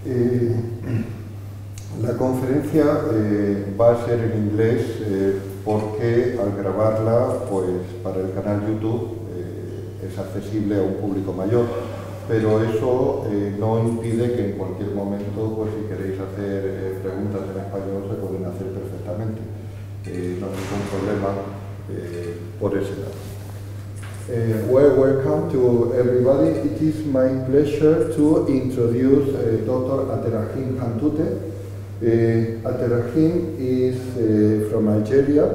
Eh, la conferencia va a ser en inglés porque al grabarla pues, para el canal YouTube es accesible a un público mayor, pero eso no impide que en cualquier momento, pues, si queréis hacer preguntas en español, se pueden hacer perfectamente. No hay ningún problema por ese lado. Well, welcome to everybody. It is my pleasure to introduce Dr. Abderrahim Hantouté. Abderrahim is from Algeria.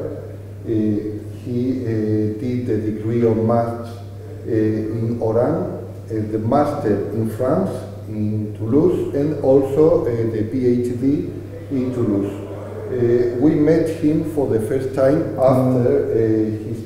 He did the degree of maths in Oran, the master in France, in Toulouse, and also the PhD in Toulouse. We met him for the first time after his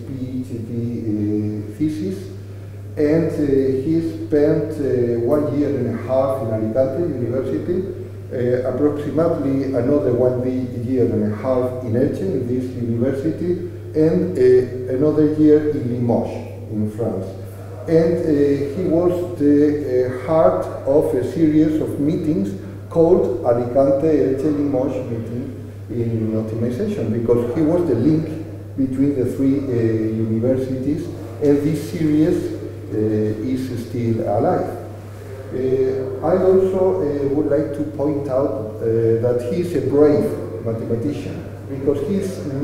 PhD thesis, and he spent 1 year and a half in Alicante University, approximately another 1 year and a half in Elche, in this university, and another year in Limoges, in France. And he was the heart of a series of meetings called Alicante Elche Limoges meeting in optimization, because he was the link between the three universities, and this series is still alive. I also would like to point out that he is a brave mathematician, because he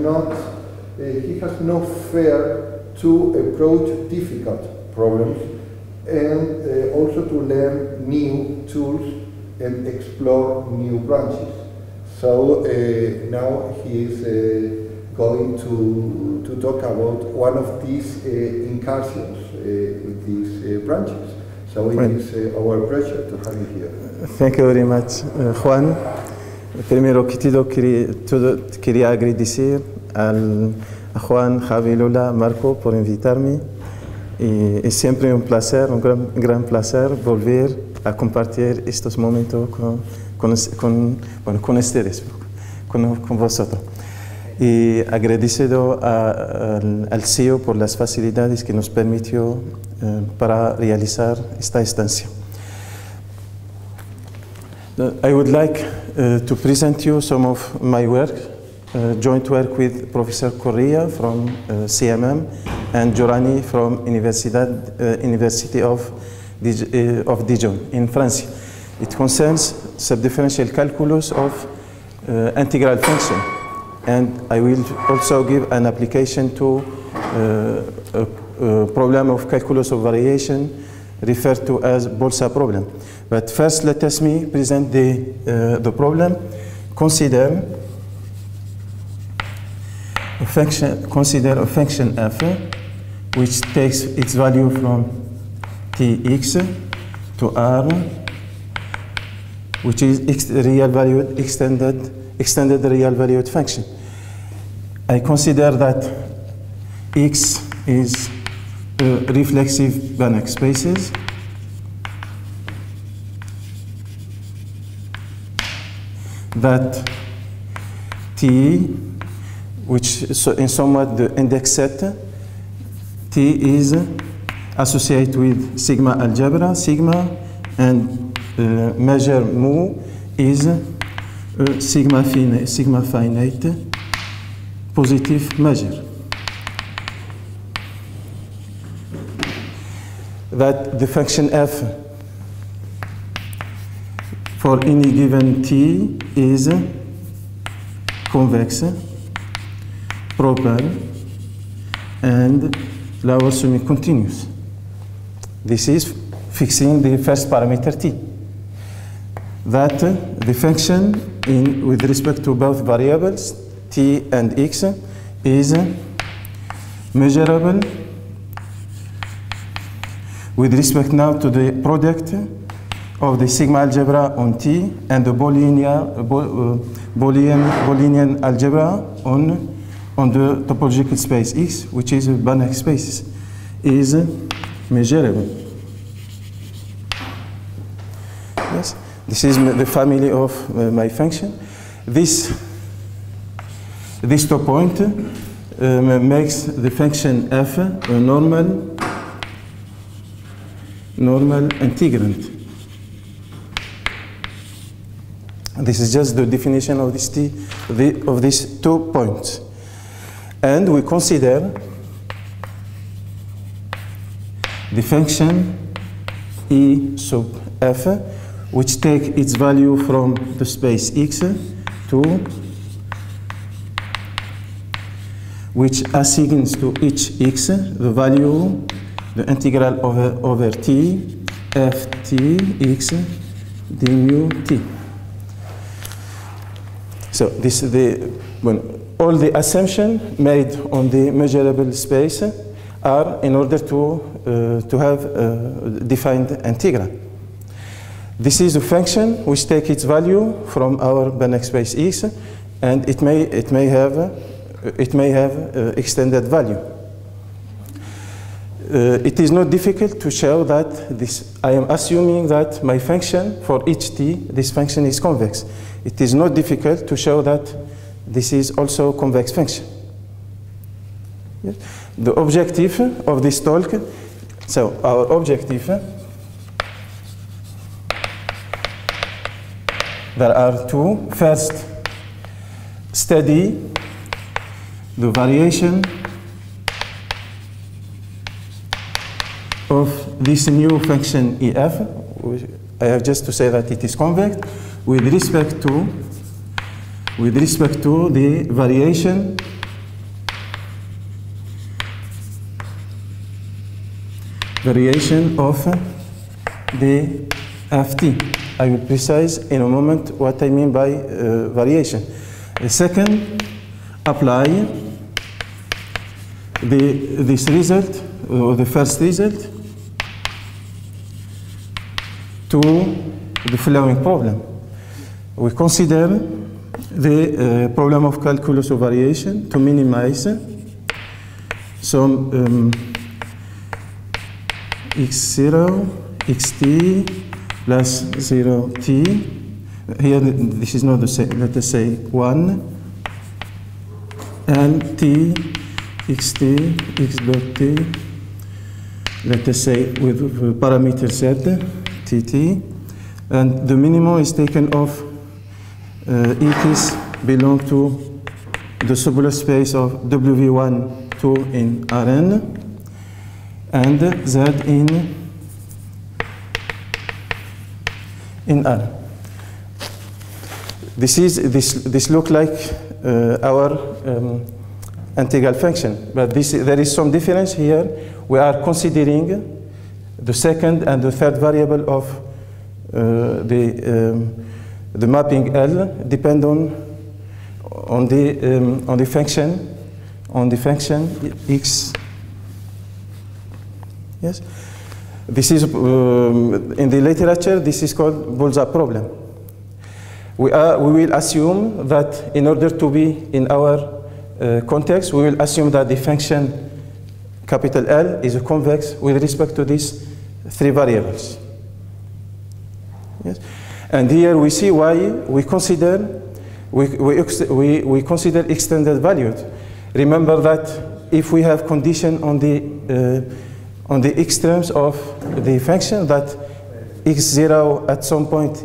has no fear to approach difficult problems and also to learn new tools and explore new branches. So now he is going to talk about one of these incursions, these branches. So it is our pleasure to have you here. Thank you very much, Juan. Primero que todo quería agradecer a Juan, Javi, Lola, Marco por invitarme. Y es siempre un placer, un gran placer volver a compartir estos momentos con ustedes, con vosotros. Y agradecido al CEO por las facilidades que nos permitió para realizar esta estancia. I would like to present you some of my work, joint work with Professor Correa from CMM and Giorani from University of Dijon in France. It concerns subdifferential calculus of integral function, and I will also give an application to a problem of calculus of variation referred to as Bolsa problem. But first let me present the problem. Consider a function f which takes its value from tx to r, which is real valued extended real valued function. I consider that x is reflexive Banach spaces, that T, which is in somewhat the index set, T is associated with sigma algebra, sigma, and measure mu is sigma finite positive measure. That the function f for any given t is convex, proper, and Laurent semi-continuous. This is fixing the first parameter t. That the function with respect to both variables t and x is measurable with respect now to the product of the sigma algebra on T and the Boolean algebra on the topological space X, which is a Banach space, is measurable. Yes, this is the family of my function. This 2 point makes the function f a normal integrand. This is just the definition of this t, of these 2 points. And we consider the function e sub f, which take its value from the space x to which assigns to each x the value, the integral over t, ft x d mu t. So this is all the assumptions made on the measurable space are in order to have a defined integral. This is a function which takes its value from our Banach space x, and it may have extended value. It is not difficult to show that this. I am assuming that my function for each t, this function is convex. It is not difficult to show that this is also a convex function. Yes. The objective of this talk, so our objective, there are two. First, study the variation of this new function EF. I have just to say that it is convex with respect to the variation of the Ft. I will precise in a moment what I mean by variation. Second, apply this result, or the first result, to the following problem. We consider the problem of calculus of variation to minimize some x0, xt plus 0t. Here, this is not the same, let us say 1, and t, xt, x dot t, let us say with parameter z, tt, and the minimum is taken off x belong to the subgroup space of W1, 2 in Rn, and z in R. This look like our integral function, but there is some difference here. We are considering the second and the third variable of the mapping L depend on the function x. Yes, this is in the literature. This is called Bullseye problem. We will assume that in order to be in our context, we will assume that the function capital L is a convex with respect to these three variables. Yes, and here we see why we consider extended values. Remember that if we have condition on the extremes of the function that x0 at some point,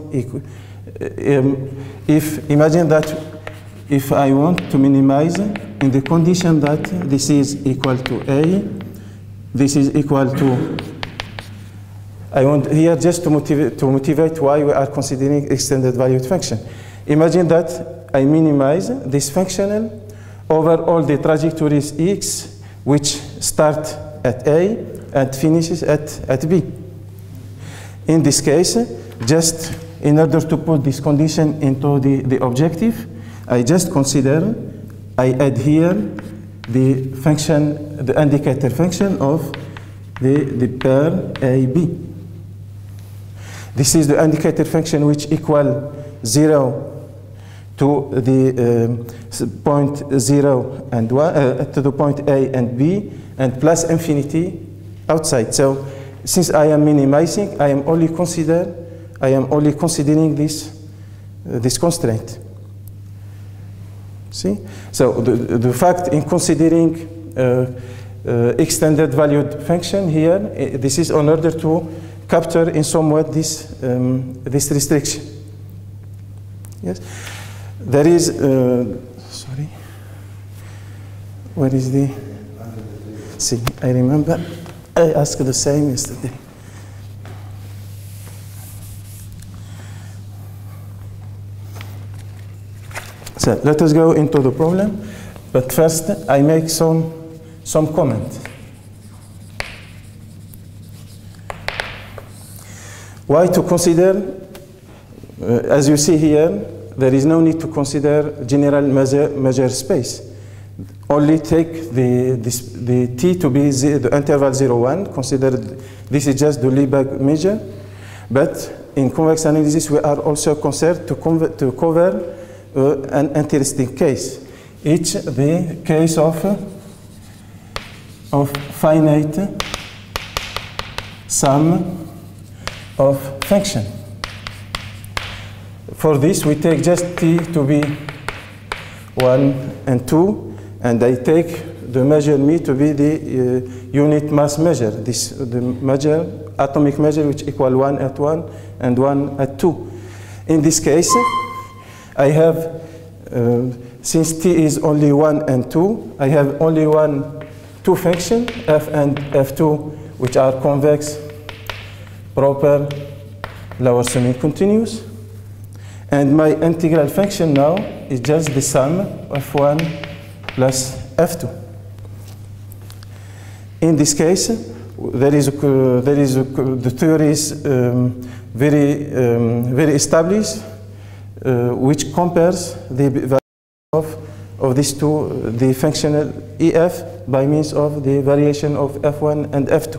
imagine that if I want to minimize in the condition that this is equal to A, this is equal to, I want here just to motivate why we are considering extended valued function. Imagine that I minimize this functional over all the trajectories x which start at A and finishes at B. In this case, just in order to put this condition into the objective, I just consider, I add here the function, the indicator function of the pair AB. This is the indicator function which equal 0 to the point 0 and 1, to the point A and B, and plus infinity outside. So since I am minimizing, I am only considering this constraint. See? So the fact in considering extended valued function here, this is in order to capture in some way this restriction. Yes. There is, sorry, where is the, see, I remember I asked the same yesterday. So let us go into the problem, but first I make some comments. Why to consider, as you see here, there is no need to consider general measure space. Only take the t to be the interval 0, 1, consider this is just the Lebesgue measure, but in convex analysis we are also concerned to cover an interesting case. It's the case of finite sum of function. For this, we take just t to be 1 and 2, and I take the measure μ to be the unit mass measure, the measure, atomic measure, which equal 1 at 1 and 1 at 2. In this case, I have, since t is only 1 and 2, I have only two functions, f and f2, which are convex, proper, lower semi-continuous. And my integral function now is just the sum of f1 plus f2. In this case, the theory is very established, which compares the value of these two, the functional EF, by means of the variation of f1 and f2.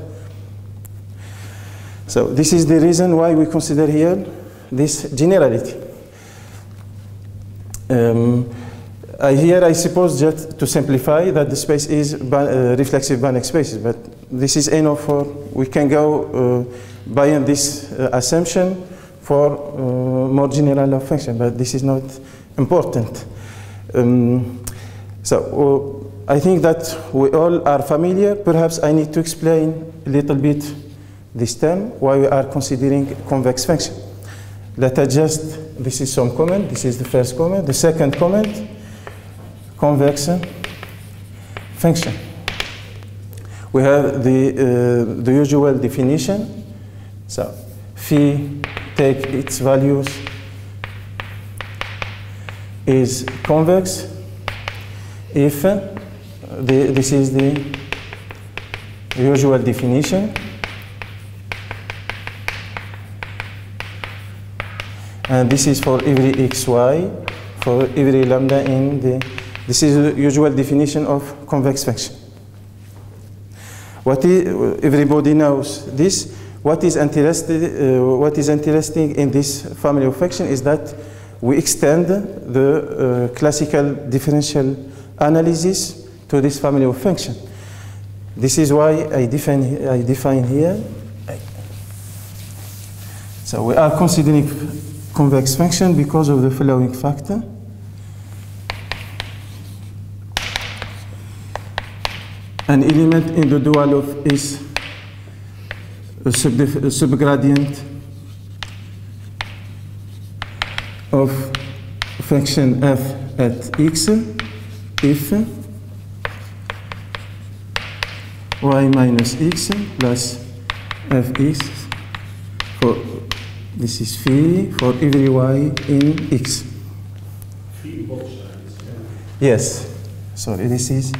So this is the reason why we consider here this generality. Here I suppose, just to simplify, that the space is reflexive Banach spaces, but this is enough for, we can go by this assumption for more general function, but this is not important. So I think that we all are familiar. Perhaps I need to explain a little bit this term, why we are considering convex function. Let us just, this is some comment, this is the first comment. The second comment, convex function. We have the usual definition. So phi take its values is convex if this is the usual definition, and this is for every xy, for every lambda in the, this is the usual definition of convex function. Everybody knows this. What is interesting in this family of function is that we extend the classical differential analysis to this family of function. This is why I define here. So we are considering convex function because of the following factor. An element in the dual of is a subgradient of function f at x if y minus x plus fx for, this is phi for every y in x. Phi both sides. Yes, sorry, this is,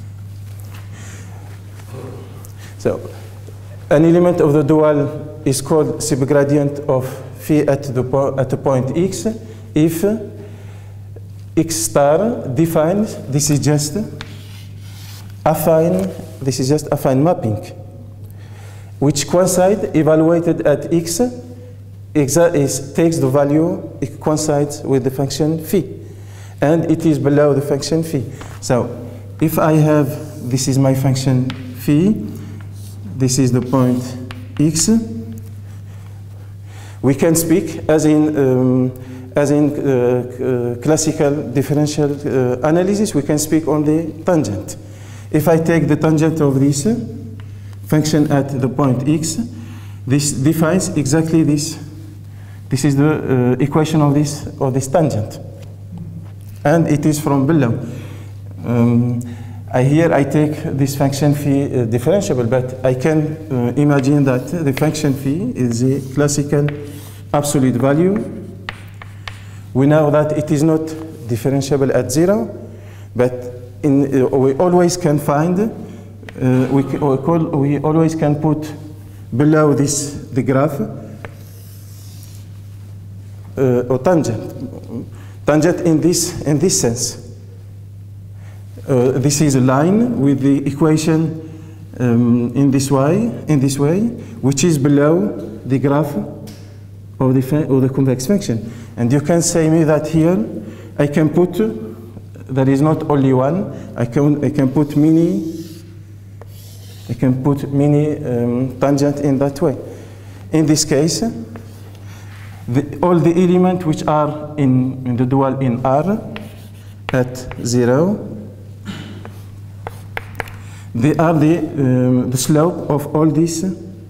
so an element of the dual is called subgradient of phi at the point x if x star defines, this is just affine, this is just affine mapping, which coincide evaluated at x takes the value, it coincides with the function phi, and it is below the function phi. So if I have, this is my function phi, this is the point x, we can speak as in classical differential analysis, we can speak on the tangent. If I take the tangent of this function at the point x, this defines exactly this This is the equation of this tangent, and it is from below. Here I take this function phi differentiable, but I can imagine that the function phi is a classical absolute value. We know that it is not differentiable at 0, but we always can find, we always can put below the graph or tangent in this sense. This is a line with the equation in this way, which is below the graph of the convex function. And you can say me that here I can put, there is not only one, I can put many tangent in that way. In this case, all the elements which are in the dual in R at 0, they are the slope of all this,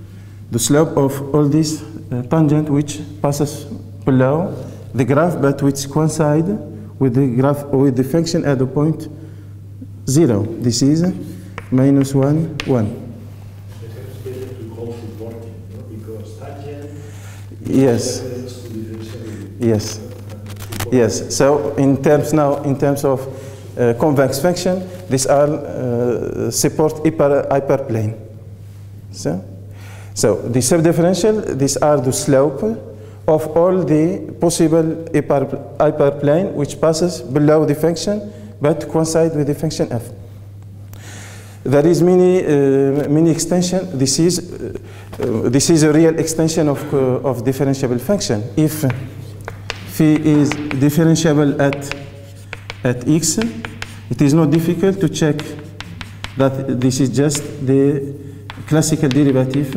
tangent which passes below the graph, but which coincide with the graph with the function at the point 0. This is -1, 1. It's better to call supporting, no? Because tangent. Yes. Yes. Yes. So in terms of convex function, these are support hyperplane. So the subdifferential, these are the slope of all the possible hyperplane which passes below the function but coincide with the function f. There is many extension. This is a real extension of differentiable function. If phi is differentiable at x, it is not difficult to check that this is just the classical derivative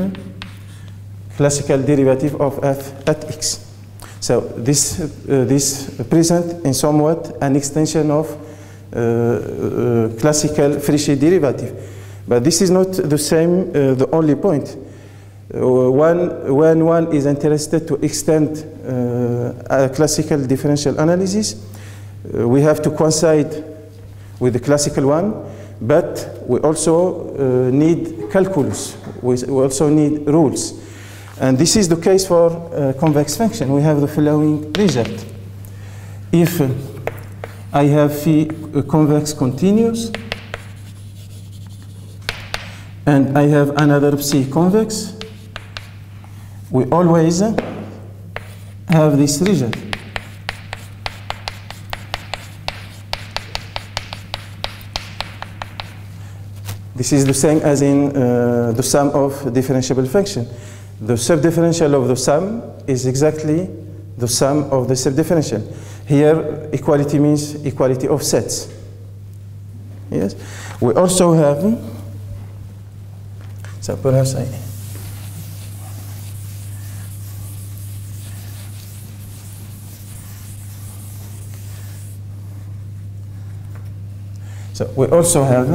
of f at x. So this present in somewhat an extension of classical Frichet derivative, but this is not the same. The only point. When one is interested to extend a classical differential analysis, we have to coincide with the classical one, but we also need calculus. We also need rules. And this is the case for convex function. We have the following result. If I have phi convex continuous, and I have another psi convex, we always have this result. This is the same as in the sum of differentiable function. The subdifferential of the sum is exactly the sum of the subdifferential. Here, equality means equality of sets. Yes. We also have, so perhaps so we also have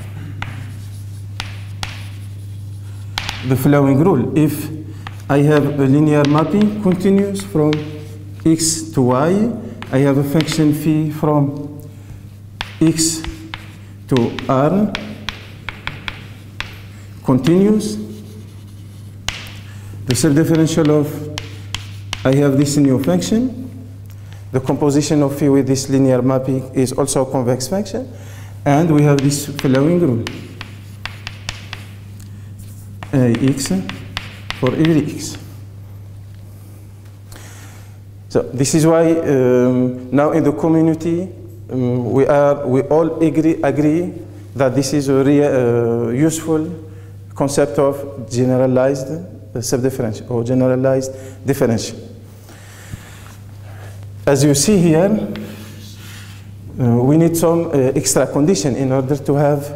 the following rule. If I have a linear mapping continuous from x to y, I have a function phi from x to r continuous. The subdifferential of, I have this new function. The composition of phi with this linear mapping is also a convex function. And we have this following rule. X for every x. So this is why now in the community we all agree that this is a real useful concept of generalized subdifferential or generalized differential. As you see here, we need some extra condition in order to have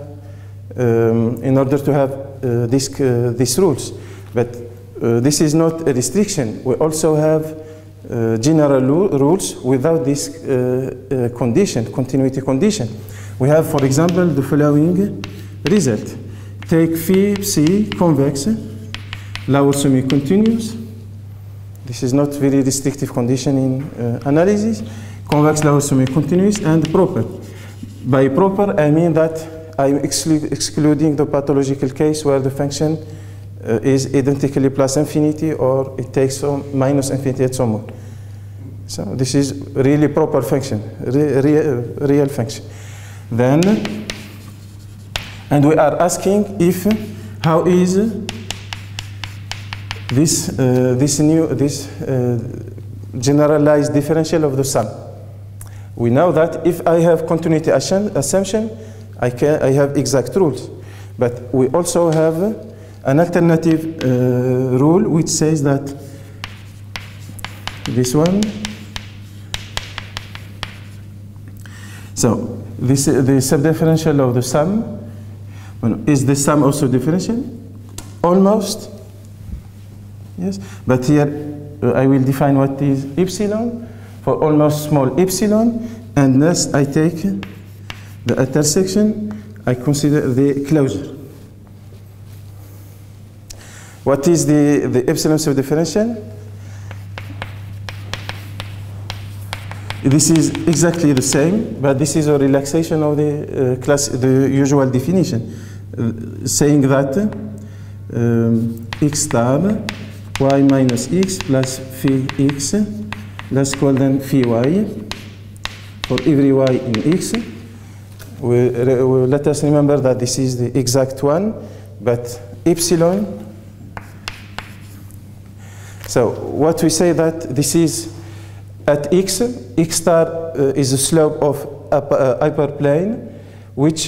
these rules. But this is not a restriction. We also have general rules without this condition, continuity condition. We have, for example, the following result. Take phi psi convex, Laurent semi-continuous, This is not very restrictive condition in analysis. Convex lower semi-continuous and proper. By proper, I mean that I'm excluding the pathological case where the function is identically plus infinity or it takes minus infinity at some point. So this is really proper function, real function. Then, and we are asking if, how is this generalized differential of the sum. We know that if I have continuity assumption, I have exact rules. But we also have an alternative rule which says that this one. So this the subdifferential of the sum. Is the sum also differential? Almost. Yes, but here I will define what is epsilon for almost small epsilon, and thus I take the intersection, I consider the closure. What is the epsilon subdifferential? This is exactly the same, but this is a relaxation of the usual definition, saying that x star y minus x plus phi x less equal than phi y for every y in x. Let us remember that this is the exact one, but epsilon. So what we say that this is at x star is the slope of hyperplane, which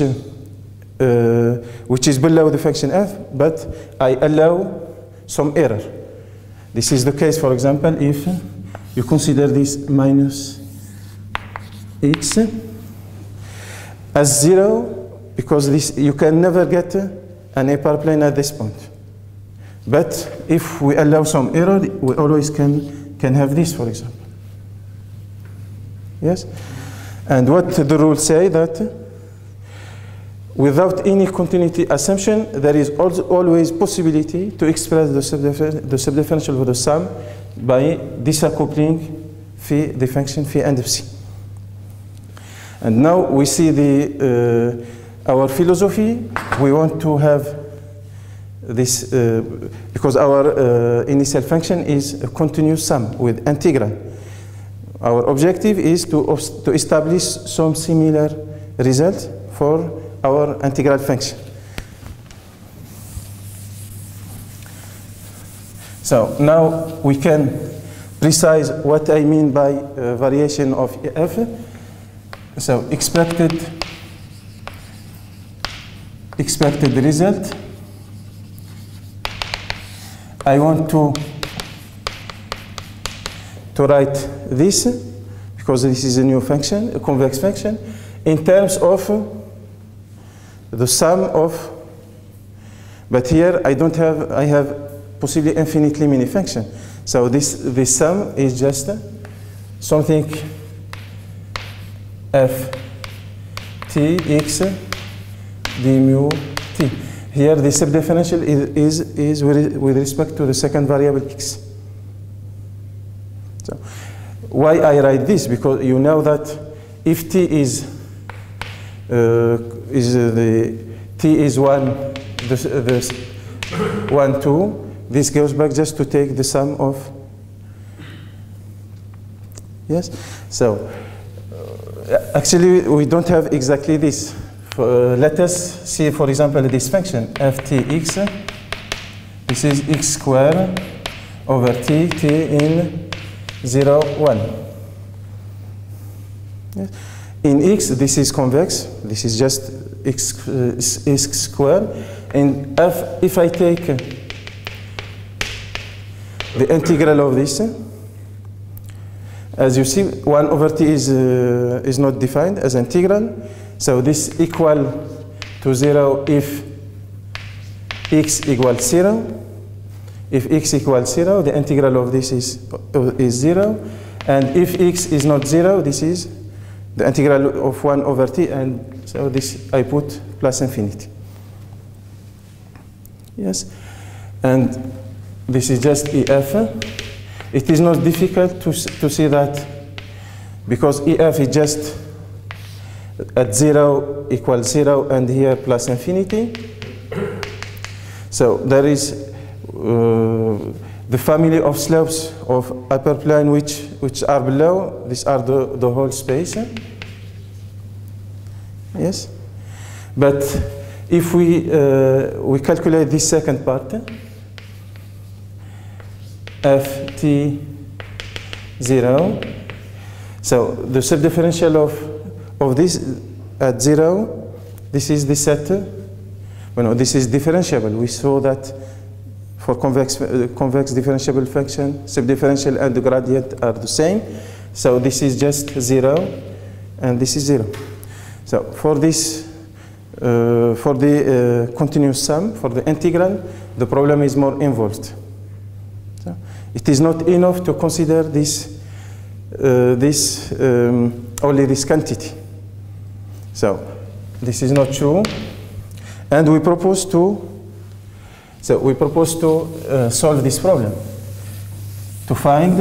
is below the function f, but I allow some error. This is the case, for example, if you consider this minus x as 0, because this you can never get an hyperplane at this point. But if we allow some error, we always can have this, for example. Yes? And what the rules say that without any continuity assumption, there is always possibility to express the subdifferential of the sum by discoupling phi, the function phi and psi. And now we see our philosophy. We want to have this because our initial function is a continuous sum with integral. Our objective is to establish some similar result for our integral function. So now we can precise what I mean by variation of f. So expected result. I want to write this, because this is a new function, a convex function, in terms of the sum of, but here I don't have, I have possibly infinitely many functions. So this sum is just something f t x d mu t. Here the subdifferential is with respect to the second variable x. So why I write this? Because you know that if t is t is 1, the 1, 2, this goes back just to take the sum of, yes? So actually we don't have exactly this. Let us see, for example, this function ftx. This is x squared over t in 0, 1. Yes. In x, this is convex. This is just x squared. And if I take the integral of this, as you see, 1 over t is not defined as integral. So this equal to 0 if x equals 0. If x equals 0, the integral of this is 0. And if x is not 0, this is the integral of 1 over t. And so this I put plus infinity. Yes. And this is just EF. it is not difficult to see that, because EF is just at 0 equals 0 and here plus infinity. So there is the family of slopes of upper plane which are below. These are the whole space. Yes, but if we calculate this second part, ft 0, so the subdifferential of this at 0, this is the set. Well, no, this is differentiable. We saw that for convex differentiable function, subdifferential and the gradient are the same. So this is just 0, and this is 0. So for this, for the continuous sum, for the integral, the problem is more involved. So it is not enough to consider this, only this quantity. So this is not true, and we propose to. So we propose to solve this problem, to find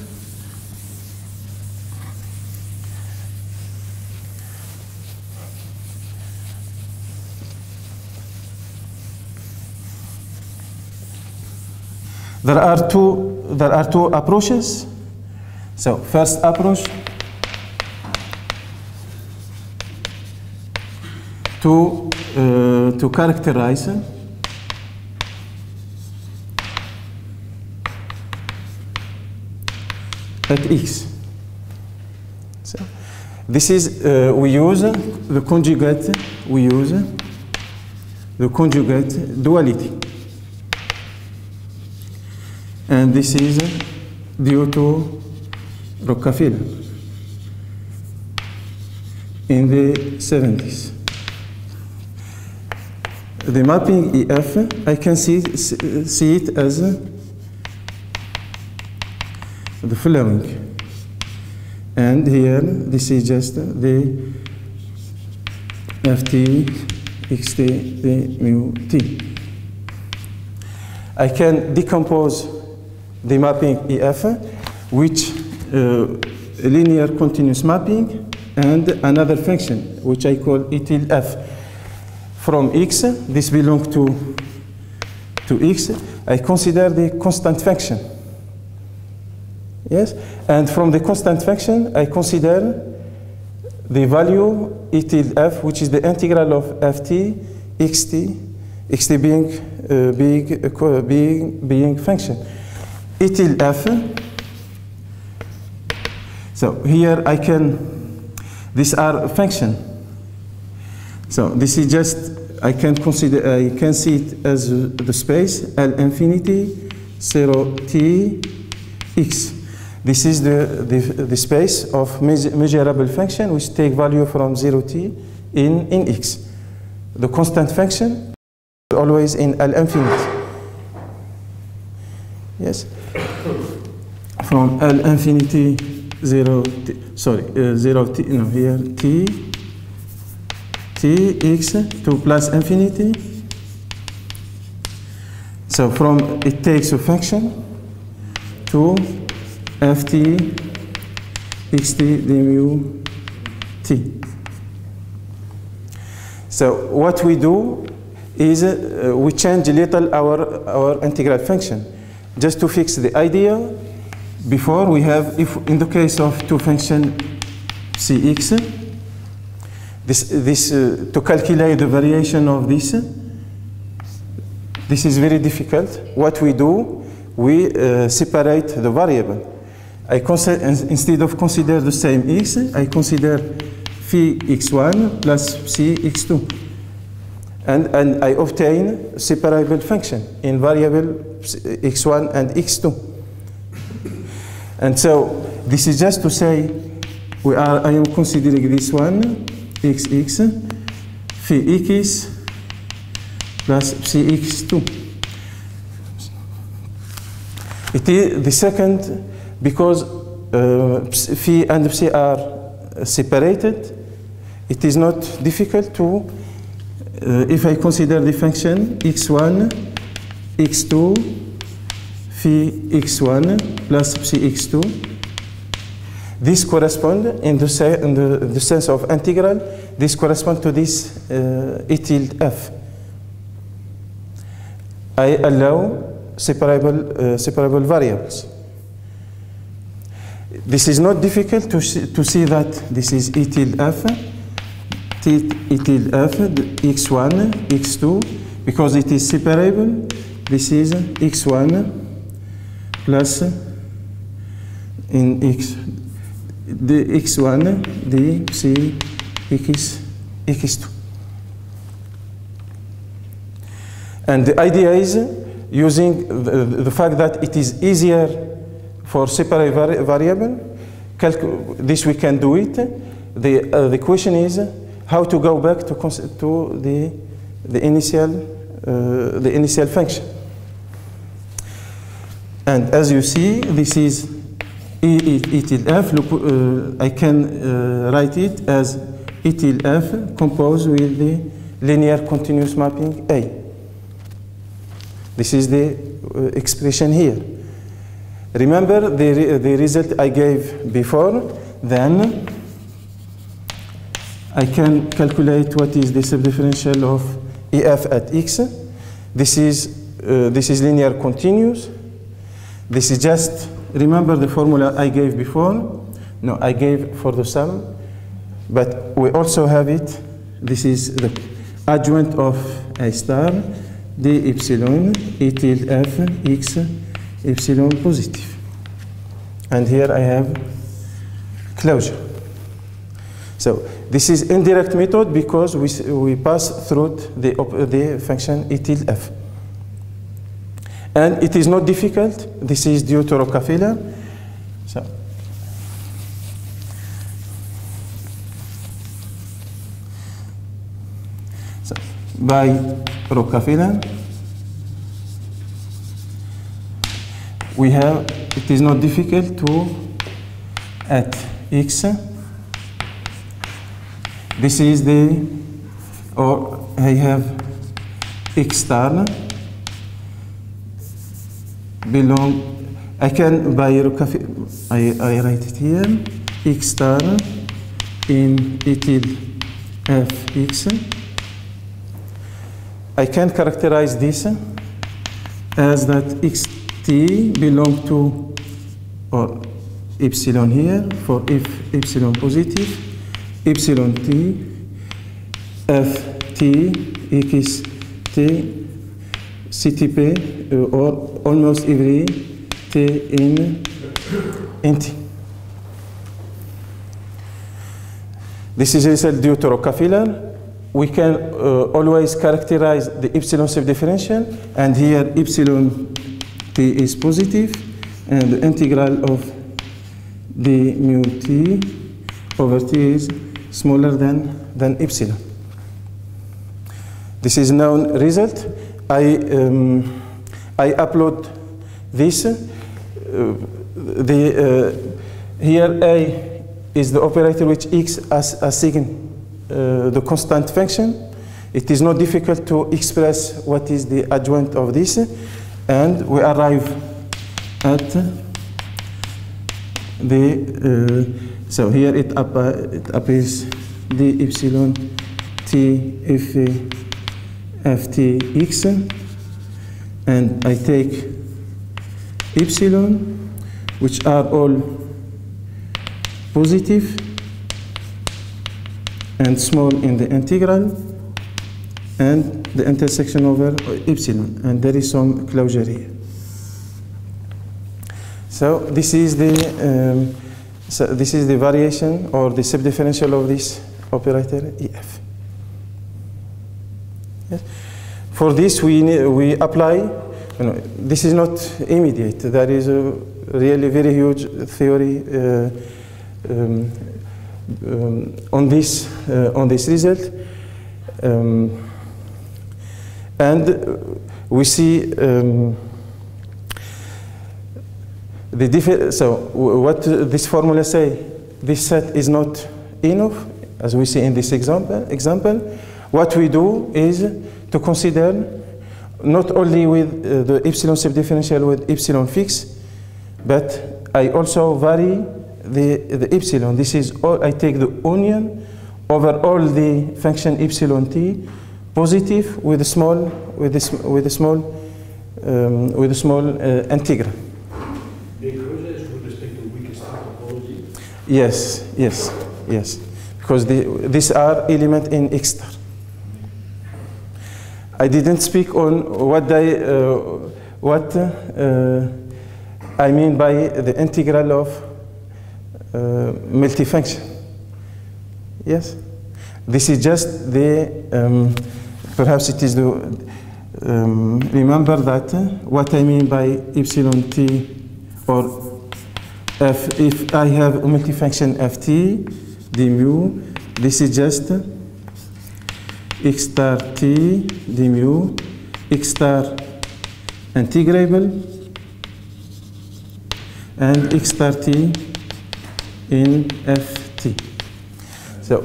there are two approaches. So first approach to characterize at x. So this is we use the conjugate duality, and this is due to Rockefeller in the 70s. The mapping EF, I can see it as the following, and here this is just the ft xt the mu t. I can decompose the mapping EF, which linear continuous mapping, and another function which I call E tilde f. From x, this belongs to x, I consider the constant function. Yes, and from the constant function, I consider the value E tilde f, which is the integral of ft xt, xt being function. E tilde f. So here I can, these are function. So this is just, I can see it as the space L infinity 0 t x. This is the space of measurable function which take value from 0 t in x. The constant function always in L infinity. Yes. From L infinity 0 t, sorry, 0 t, no, here t x to plus infinity. So from it takes a function to ft xt mu t. So what we do is we change a little our integral function just to fix the idea. Before we have, if in the case of two function cx, this to calculate the variation of this is very difficult. What we do, we separate the variable. I consider, instead of consider the same x, I consider phi x1 plus psi x2, and I obtain a separable function in variable x1 and x2. And so this is just to say I am considering this one xx phi x plus psi x2. It is the second, because phi and psi are separated. It is not difficult to, if I consider the function x1 x2 phi phi x1 plus psi x2. This corresponds, in the sense of integral, this corresponds to this E tilde f. I allow separable variables. This is not difficult to see that this is E tilde f, E tilde f, x1, x2, because it is separable. This is x1 plus in x, the x1, the psi x2. And the idea is using the fact that it is easier for separate variable. This we can do it. The question is how to go back to the initial function. And as you see, this is E tilde f. I can write it as E tilde f composed with the linear continuous mapping A. This is the expression here. Remember the result I gave before. Then I can calculate what is the subdifferential of EF at x. This is linear continuous. This is just, remember the formula I gave before? No, I gave for the sum, but we also have it. This is the adjoint of A star, d epsilon, E tilde f, x, epsilon positive. And here I have closure. So this is indirect method because we pass through the function E tilde f. And it is not difficult. This is due to Rockefeller. So by Rockefeller, we have, it is not difficult to, at x, this is the, or I have x star belong, I can, by Rockefeller, I write it here, x star in E tilde f x. I can characterize this as that xt belong to, or epsilon here, for if epsilon positive, epsilon t, ft, xt, ctp, or almost every t in t. This is result due to Rockefeller. We can always characterize the epsilon self-differential, and here epsilon t is positive, and the integral of the mu t over t is smaller than epsilon. This is known result. I upload this. Here A is the operator which x assign the constant function. It is not difficult to express what is the adjoint of this, and we arrive at the so here it appears the epsilon t f ft x, and I take epsilon, which are all positive and small in the integral, and the intersection over epsilon, and there is some closure here. So this is the variation or the subdifferential of this operator EF. Yes. For this we apply. This is not immediate. There is a really very huge theory on this result, and we see so what this formula say, this set is not enough, as we see in this example. What we do is to consider not only with the epsilon subdifferential with epsilon fixed, but I also vary the epsilon. This is all, I take the union over all the function epsilon t positive with a small integral. The closure is with respect to Weierstrass topology. Yes, yes, yes. Because these are elements in X star. I didn't speak on what I mean by the integral of multifunction. Yes, this is just the perhaps it is the remember that what I mean by epsilon t or if I have a multifunction ft d mu, this is just x star t d mu, x star integrable, and x star t in ft. So,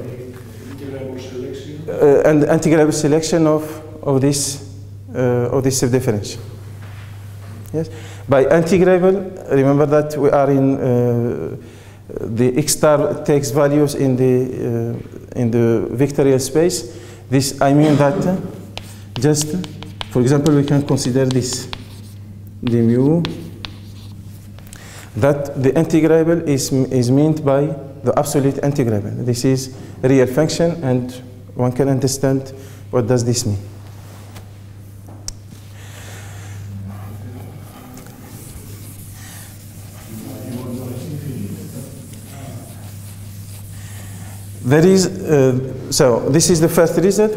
and integrable selection of this subdifferential. Yes, by integrable, remember that we are in the x star takes values in the vectorial space. This I mean that just, for example, we can consider this d mu. That the integrable is meant by the absolute integrable. This is a real function, and one can understand what does this mean. There is, so this is the first result.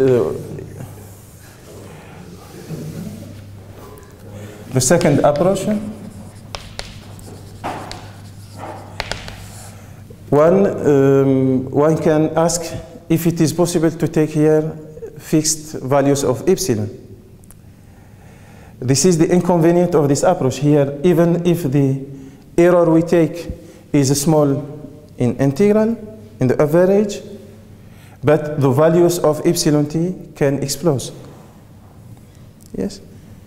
The second approach. One can ask if it is possible to take here fixed values of epsilon. This is the inconvenience of this approach here. Even if the error we take is small in integral, in the average, but the values of epsilon t can explode. Yes?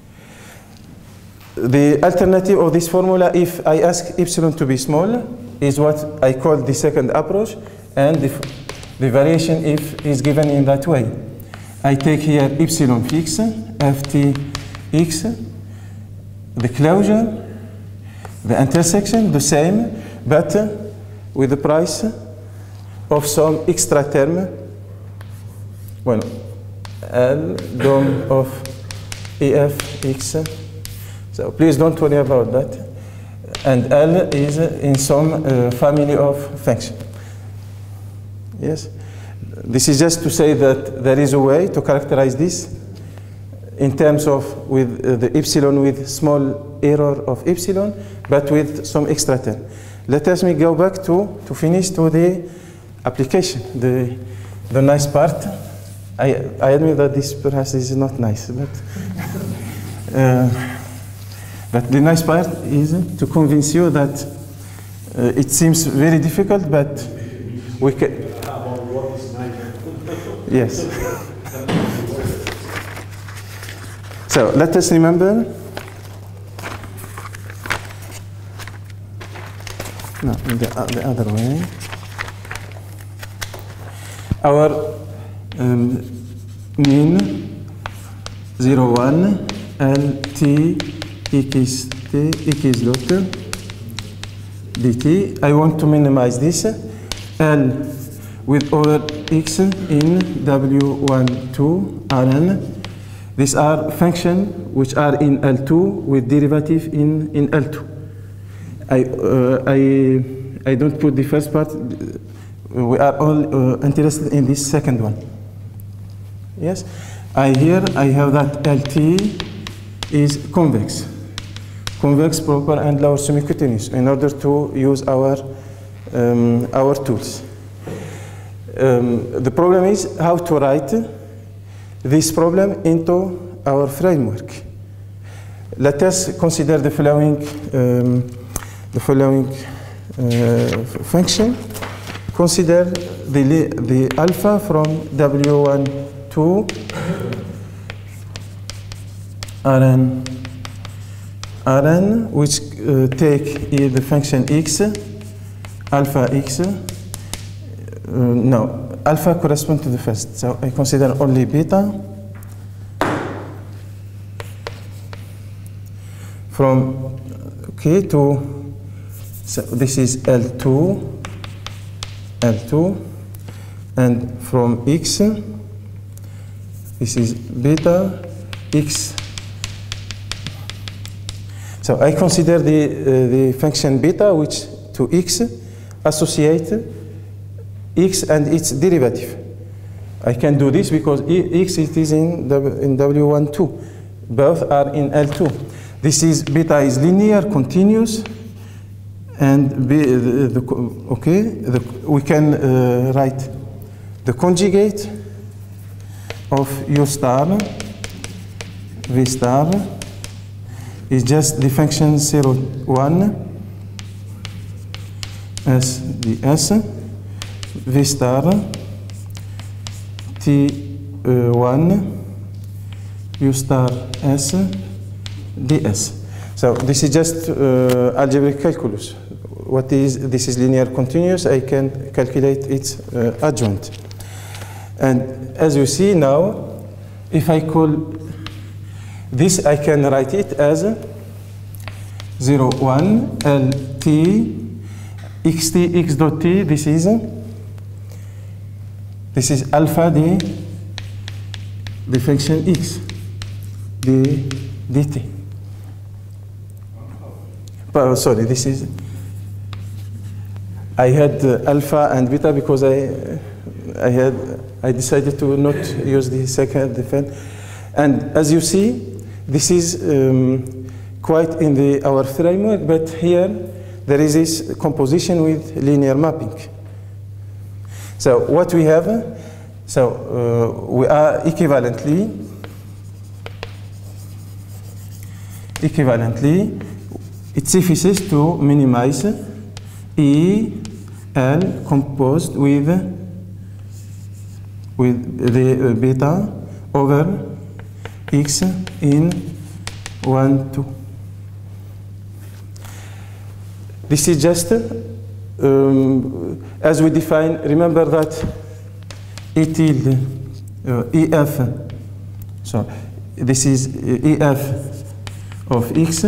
The alternative of this formula, if I ask epsilon to be small, is what I call the second approach, and the variation if is given in that way. I take here epsilon fixed, ft x, the closure, the intersection, the same, but with the price of some extra term, well, L dom of EF x. So please don't worry about that. And L is in some family of functions. Yes? This is just to say that there is a way to characterize this in terms of with the epsilon with small error of epsilon, but with some extra term. Let us go back to finish to the application, the nice part. I admit that this perhaps is not nice, but the nice part is to convince you that it seems very difficult, but we can. Yes. So let us remember. No, the other way. Our mean 0, 1 LT x t x dot dt. I want to minimize this. L with over x in W1, 2, Rn. These are functions which are in L2 with derivative in L2. I don't put the first part. We are all interested in this second one. Yes? Here I have that LT is convex. Convex, proper, and lower semi-continuous in order to use our tools. The problem is how to write this problem into our framework. Let us consider the following function. Consider the alpha from W1, 2 Rn, which take the function x, alpha x. No, alpha corresponds to the first, so I consider only beta. From okay to, so this is L2, and from x, this is beta x. So I consider the function beta, which to x associate x and its derivative. I can do this because x it is in W12. Both are in L2. This is beta is linear, continuous, and we can write the conjugate of U star, V star, is just the function 0, 1, S ds, V star, T1, U star S, ds. So this is just algebraic calculus. This is linear continuous. I can calculate its adjoint. And as you see now, if I call this, I can write it as 0, 1, LT, xt, x dot t, this is alpha the function x, dt. Sorry, this is, I had alpha and beta because I decided to not use the second defense. And as you see, this is quite in our framework, but here there is this composition with linear mapping. So what we have, we are equivalently, it suffices to minimize E, L composed with the beta over x in 1, 2. This is just as we define, remember that E tilde, EF, so this is EF of x,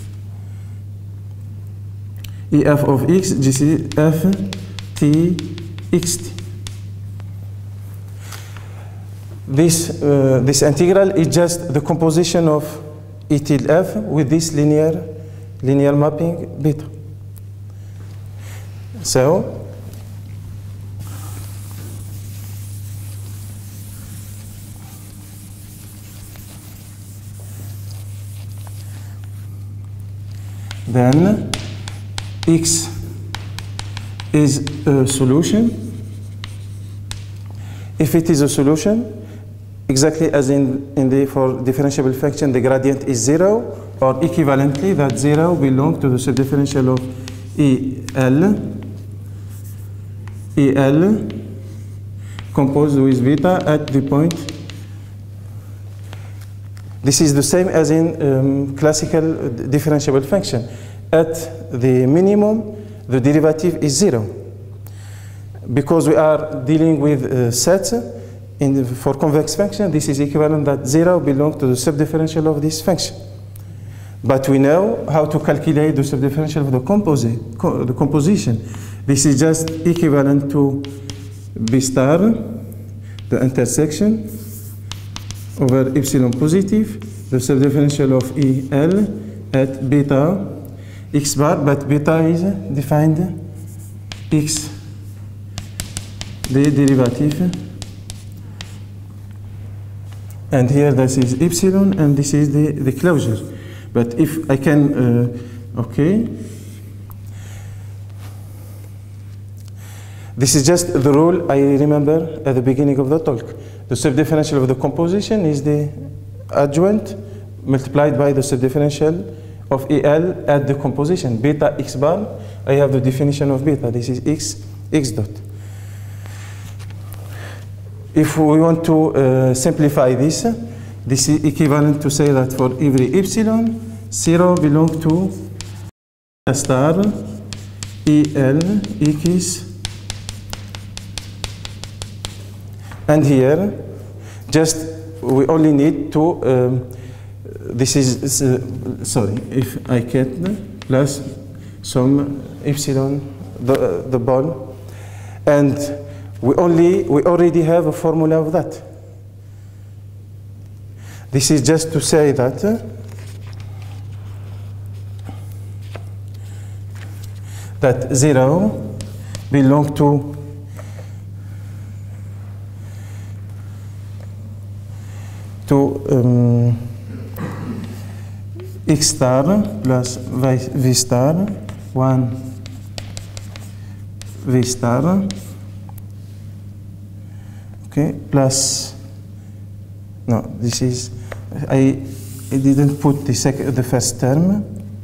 EF of x, this is F T xt. This integral is just the composition of E tilde F with this linear mapping beta. So then x is a solution. If it is a solution, exactly as for differentiable function, the gradient is 0, or equivalently, that 0 belongs to the subdifferential of EL composed with beta at the point. This is the same as in classical differentiable function. At the minimum, the derivative is 0. Because we are dealing with sets for convex function, this is equivalent that 0 belongs to the subdifferential of this function. But we know how to calculate the subdifferential of the composition. This is just equivalent to B star, the intersection, over epsilon positive, the subdifferential of EL at beta x bar, but beta is defined x, the derivative. And here this is epsilon, and this is the closure. But if I can, this is just the rule I remember at the beginning of the talk. The subdifferential of the composition is the adjoint multiplied by the subdifferential of EL at the composition. Beta x bar, I have the definition of beta. This is x dot. If we want to simplify this, This is equivalent to say that for every epsilon, 0 belongs to star EL X. And here, just we only need to, this is, sorry, if I get plus some epsilon, the ball, and we already have a formula of that. This is just to say that that 0 belongs to x star plus v star 1 v star, okay, plus, no, this is, I didn't put the first term.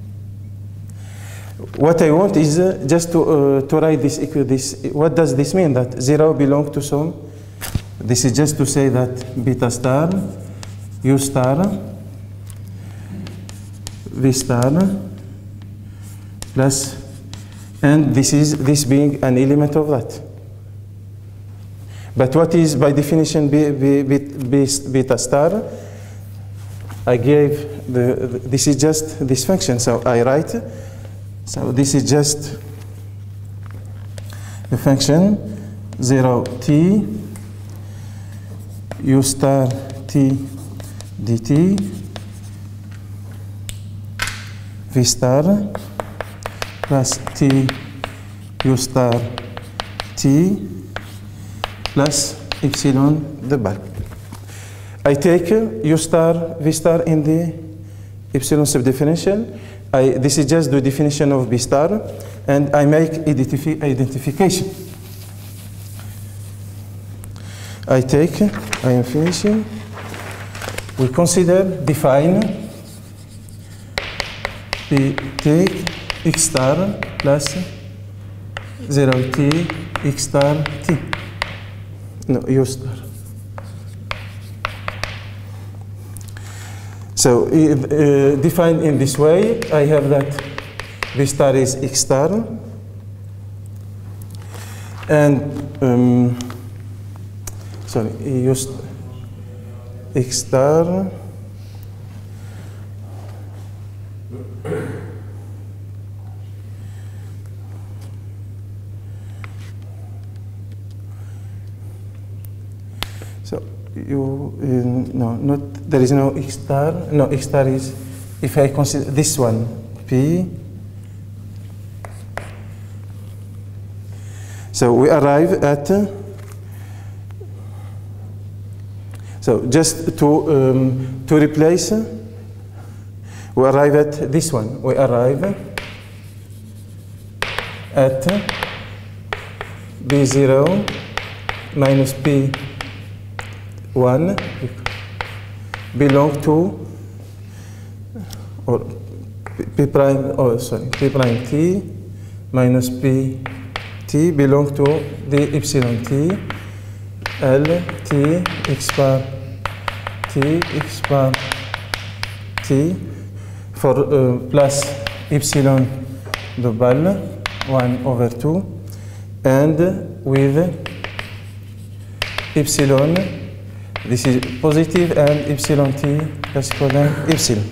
What I want is just to write this. What does this mean? That 0 belongs to some. This is just to say that beta star, u star, v star, plus, and this being an element of that. But what is by definition beta star? I gave this is just this function, so I write. So this is just the function 0t u star t dt v star plus t u star t plus epsilon the bulk. I take u star v star in the epsilon subdifferential. This is just the definition of B star, and I make identification. I am finishing. We define, we take x star plus 0t x star t, no, u star. So defined in this way, I have that V star is x star, and sorry, use x star so you no, not there is no x star. No, x star is, if I consider this one p. So we arrive at so just to replace, we arrive at this one. We arrive at b0 minus p1 belong to, or p prime, oh sorry, p prime t minus p t belong to the epsilon t L t x bar t x bar t for plus epsilon double 1/2, and with epsilon, this is positive, and epsilon t less equal than epsilon.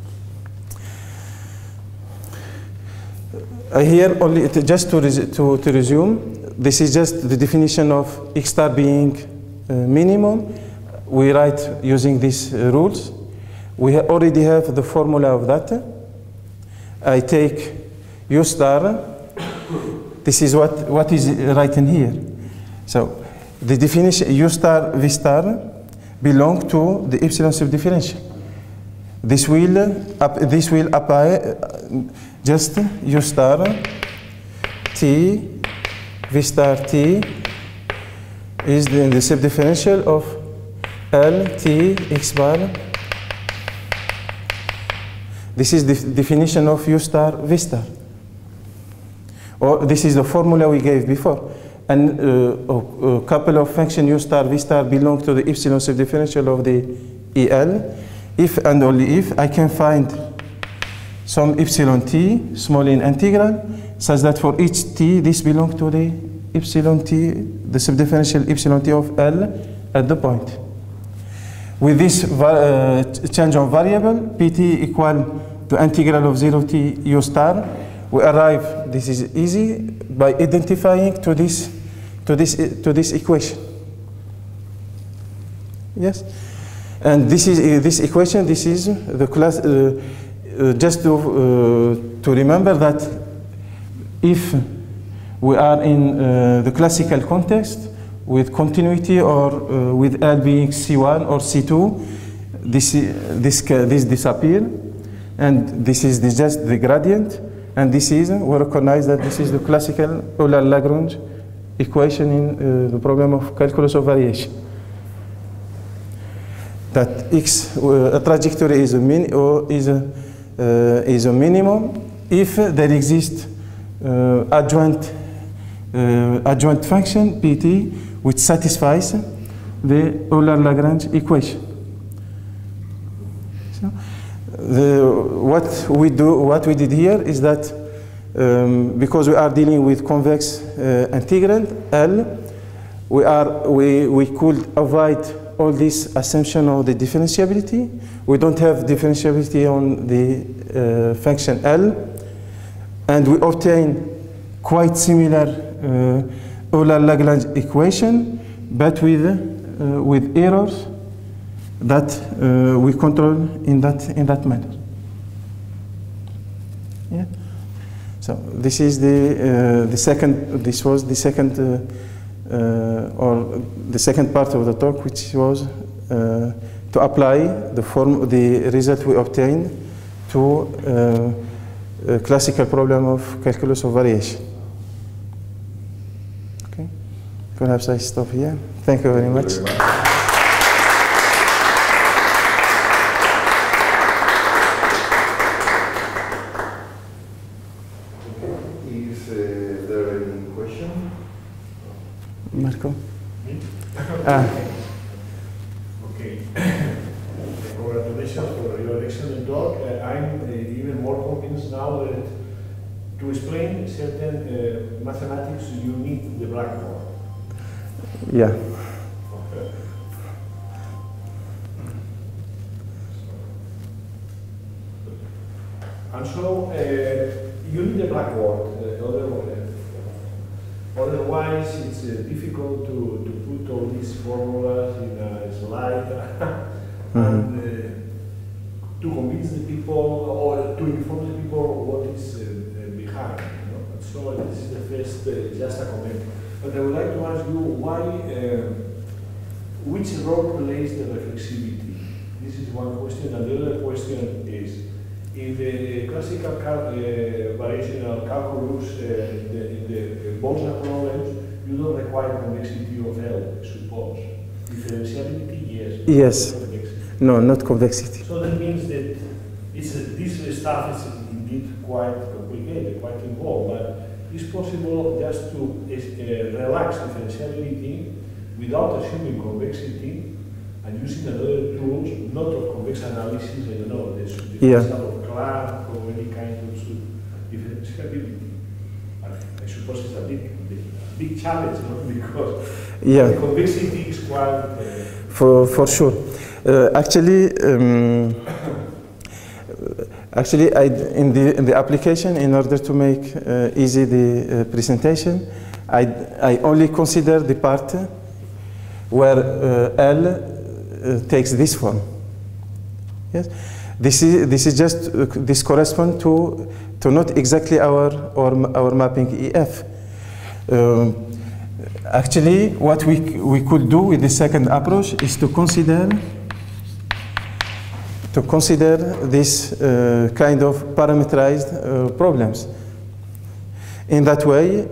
Here only just to resume, this is just the definition of x star being minimum. We write using these rules. We already have the formula of that. I take u star. This is what is written here. So the definition u star v star belong to the epsilon subdifferential. This will apply just u star t v star t is the subdifferential of L t x bar. This is the definition of u star v star. Or this is the formula we gave before. And a couple of functions u star v star belong to the epsilon subdifferential of the EL, if and only if I can find some epsilon t, small in integral, such that for each t, this belongs to the epsilon t, the subdifferential epsilon t of L at the point. With this change of variable, pt equal to integral of 0 t u star, we arrive, this is easy, by identifying to this equation. Yes? And this is this equation, this is the class, just to remember that if we are in the classical context with continuity or with L being C1 or C2, this disappear, and this is just the gradient, and this is, we recognize that this is the classical Euler-Lagrange equation in the problem of calculus of variation. That x a trajectory is a minimum if there exists adjoint function pt which satisfies the Euler-Lagrange equation. So, what we did here is that because we are dealing with convex integrand L, we could avoid all this assumption of the differentiability. We don't have differentiability on the function L, and we obtain quite similar Euler-Lagrange equation, but with errors that we control in that manner. Yeah. So this is the second. This was the second or the second part of the talk, which was to apply the result we obtained to a classical problem of calculus of variation. Okay. Perhaps I stop here. Thank you very much. Marco? Okay. Congratulations for your excellent talk. I'm even more convinced now that to explain certain mathematics you need the blackboard. Yeah. Okay. And so you need the blackboard. Otherwise, it's difficult to put all these formulas in a slide and to convince the people or to inform the people what is behind. You know? And so this is the first, just a comment. But I would like to ask you why, which role plays the reflexivity? This is one question, and the other question is, in the classical variational calculus, in the Boltzmann problems, you don't require convexity of L, I suppose. Differentiability, yes. Yes. Convexity. No, not convexity. So that means that this stuff is indeed quite complicated, quite involved, but it's possible just to relax differentiability without assuming convexity and using other tools, not of convex analysis, I don't know, the differential of Clark or any kind of differentiability. I suppose it's a big challenge, no? Because the convexity is quite... For sure. Actually, in the application, in order to make easy the presentation, I only consider the part where L takes this form. Yes, this is just this corresponds to not exactly our mapping EF. Actually, what we could do with the second approach is to consider this kind of parameterized problems. In that way,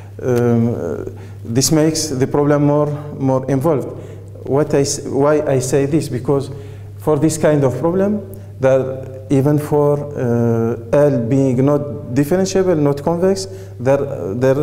this makes the problem more involved. Why I say this? Because for this kind of problem, even for L being not differentiable, not convex, there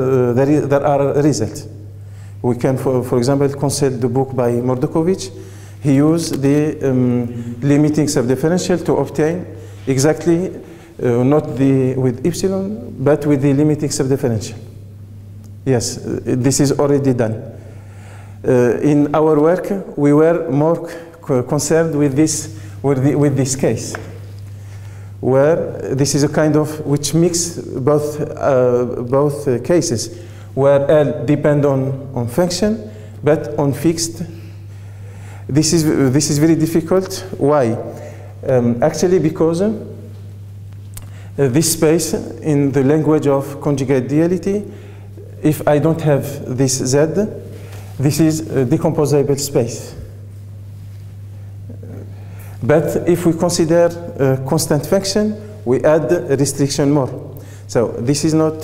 are results. We can, for example, consult the book by Mordkovich. he used the limiting subdifferential to obtain exactly not with epsilon, but with the limiting subdifferential. Yes, this is already done. In our work, we were more concerned with this case, where this is a kind of which mix both cases, where L depend on function, but on fixed. This is very difficult. Why? Actually, because this space in the language of conjugate duality, if I don't have this Z, this is a decomposable space. But if we consider a constant function, we add a restriction more. So this is not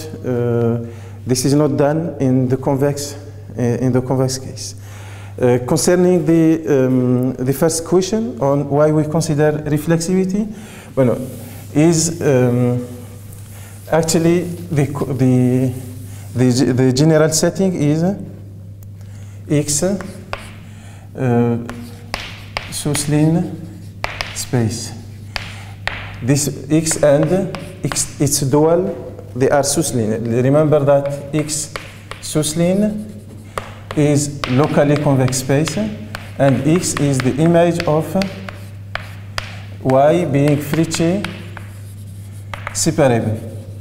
done in the convex case. Concerning the first question on why we consider reflexivity, well, is actually the general setting is X Suslin space. This X and X, its dual, they are Suslin. Remember that X Suslin is locally convex space, and X is the image of Y being Fricke separable.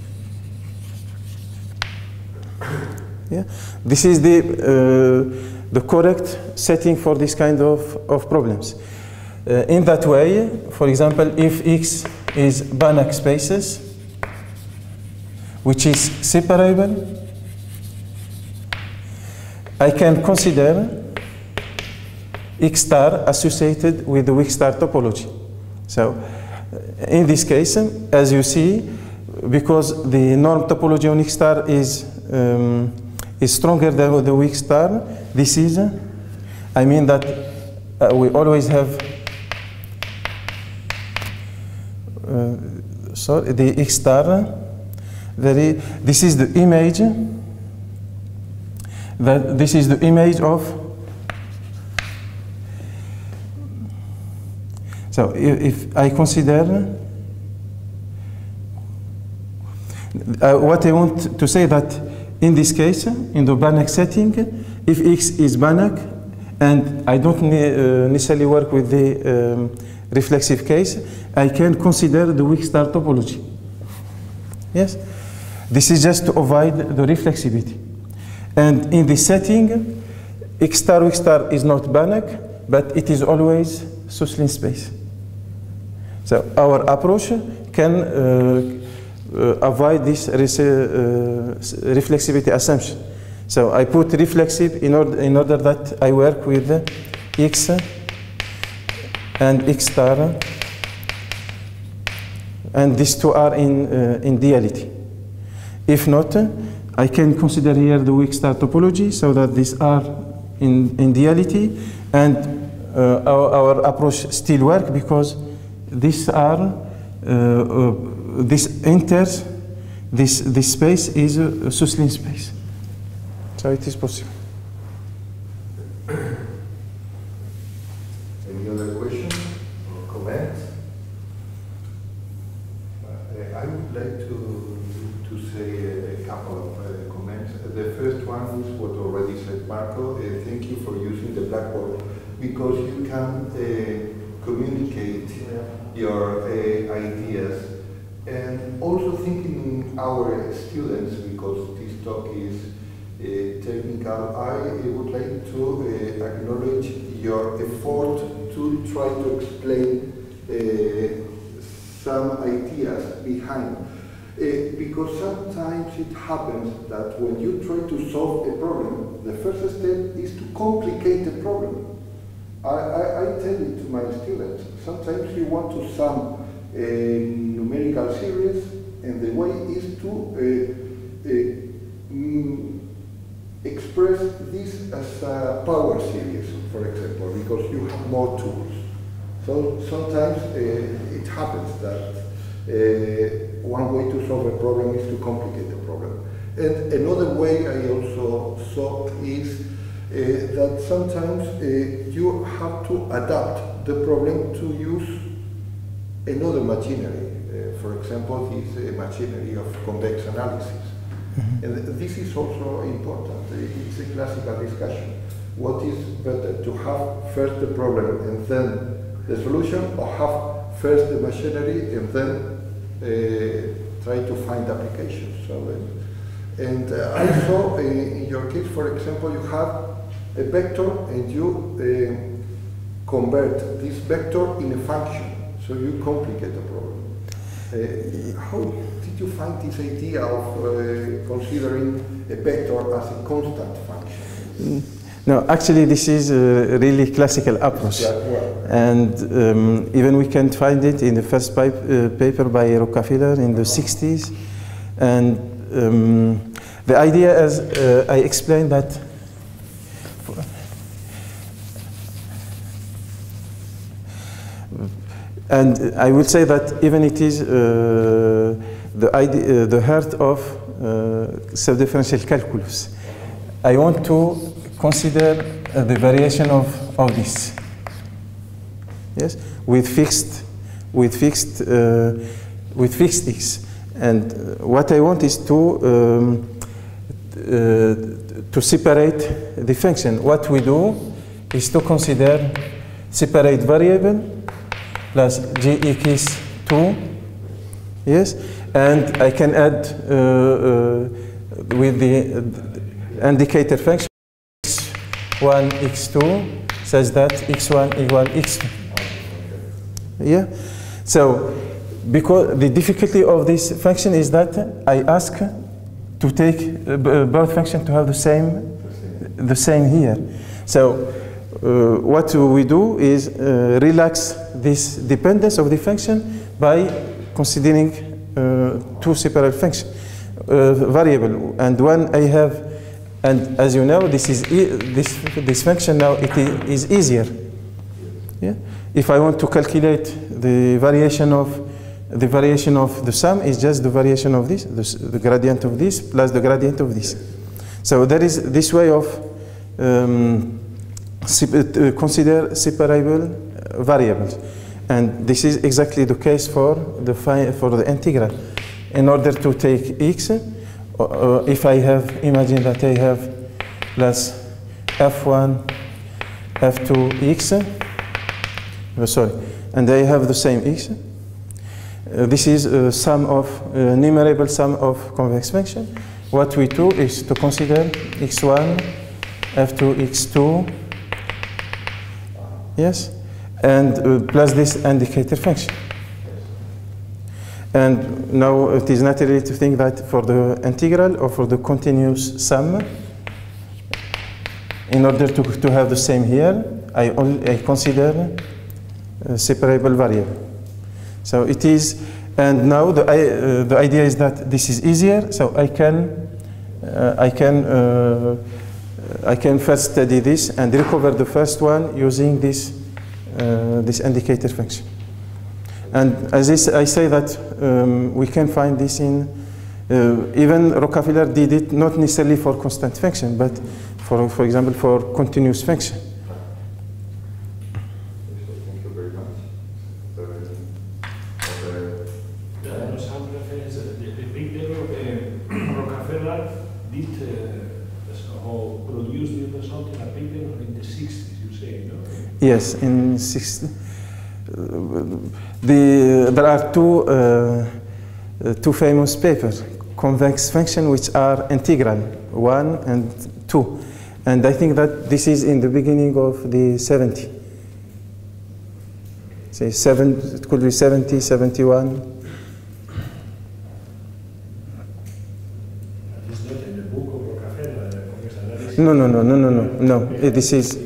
Yeah? This is the correct setting for this kind of problems. In that way, for example, if X is Banach spaces, which is separable, I can consider X star associated with the weak star topology. So, in this case, as you see, because the norm topology on X star is stronger than the weak star, this is, I mean that we always have sorry, the X star, this is the image, that this is the image of, so if I consider, what I want to say that in this case, in the Banach setting, if X is Banach, and I don't necessarily work with the reflexive case, I can consider the weak star topology. Yes? This is just to avoid the reflexivity. And in this setting, X star weak star is not Banach, but it is always Suslin space. So our approach can avoid this reflexivity assumption. So I put reflexive in order that I work with X and X star, and these two are in duality. If not, I can consider here the weak star topology, so that these are in duality, and our approach still work because these are this enters this space is a Suslin space, so it is possible. Any other question or comment? I would like to say a couple of comments. The first one is what already said Marco. Thank you for using the Blackboard, because you can communicate your ideas, and also thinking our students, because this talk is technical, I would like to acknowledge your effort to try to explain some ideas behind. Because sometimes it happens that when you try to solve a problem, the first step is to complicate the problem. I tell it to my students, sometimes you want to sum a numerical series, and the way is to express this as a power series, for example, because you have more tools. So sometimes it happens that one way to solve a problem is to complicate the problem. And another way I also saw is that sometimes you have to adapt the problem to use another machinery. For example, this machinery of convex analysis. And this is also important. It's a classical discussion. What is better, to have first the problem and then the solution, or have first the machinery and then try to find applications? So, and also, in your case, for example, you have a vector and you convert this vector in a function, so you complicate the problem. How did you find this idea of considering a vector as a constant function? No, actually this is a really classical approach. Yeah, well. And even we can find it in the first paper by Rockefeller in the 60s. And the idea, as I explained, that and I will say that even it is the heart of self-differential calculus. I want to consider the variation of this. Yes, with fixed x. And what I want is to separate the function. What we do is to consider separate variable plus gx2, yes, and I can add with the indicator function x1, x2, such that x1 equal x2. Yeah, so because the difficulty of this function is that I ask to take both functions to have the same here. So what we do is relax this dependence of the function by considering two separate functions, variable, and one I have, and as you know, this is this function now it is easier. Yeah, if I want to calculate the variation of the sum, is just the variation of this, the gradient of this plus the gradient of this. So there is this way of consider separable variables, and this is exactly the case for the integral. In order to take x, if I have, imagine that I have plus f1, f2 x, sorry, and I have the same x. This is a sum of numerable sum of convex function. What we do is to consider x1, f2, x2, yes, and plus this indicator function. And now it is natural to think that for the integral or for the continuous sum, in order to have the same here, I consider a separable variable. So it is, and now the idea is that this is easier. So I can first study this and recover the first one using this indicator function. And as I say that we can find this in even Rockefeller did it not necessarily for constant function, but for example for continuous function. Yes, in 60. There are two famous papers, convex function, which are integral, 1 and 2. And I think that this is in the beginning of the 70s. Say it could be 70, 71. It's not in the book of Rockefeller, No. This is.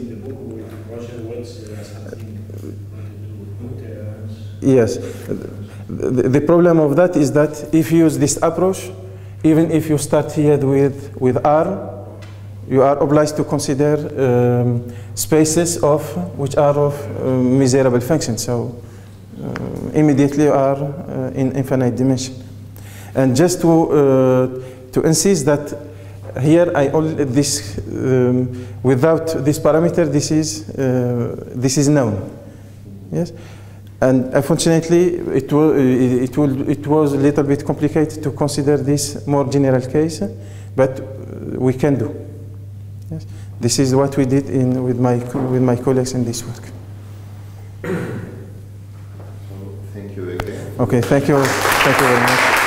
Yes. The problem of that is that if you use this approach, even if you start here with R, you are obliged to consider spaces which are of miserable functions. So immediately you are in infinite dimension. And just to insist that here without this parameter, this is known. Yes, and unfortunately, it was a little bit complicated to consider this more general case, but we can do. Yes, this is what we did with my colleagues in this work. So, thank you again. Okay, thank you very much.